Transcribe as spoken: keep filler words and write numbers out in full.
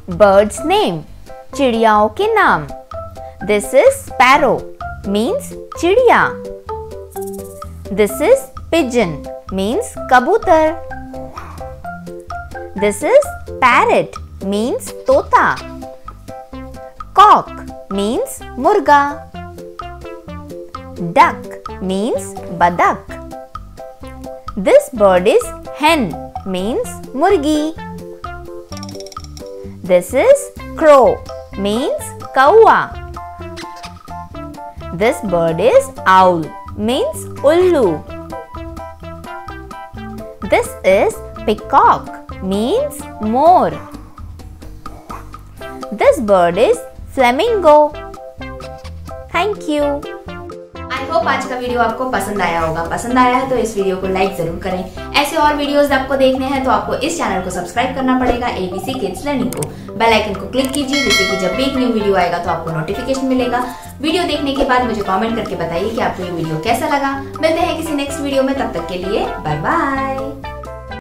Bird's name. चिड़ियाओं के नाम. This is sparrow means चिड़िया. This is pigeon means कबूतर. This is parrot means तोता. Cock means मुर्गा. Duck means बदक. This bird is hen means मुर्गी. This is crow means कौआ. This bird is owl means उल्लू. This is peacock means मोर. This bird is flamingo. Thank you. I hope आज का video आपको पसंद आया होगा. पसंद आया है तो इस वीडियो को लाइक जरूर करें. ऐसे और वीडियोस आपको देखने हैं तो आपको इस चैनल को सब्सक्राइब करना पड़ेगा, एबीसी किड्स लर्निंग को. बेल आइकन को क्लिक कीजिए जिससे कि जब भी एक न्यू वीडियो आएगा तो आपको नोटिफिकेशन मिलेगा. वीडियो देखने के बाद मुझे कमेंट करके बताइए कि आपको ये वीडियो कैसा लगा. मिलते हैं किसी नेक्स्ट वीडियो में, तब तक के लिए बाय बाय.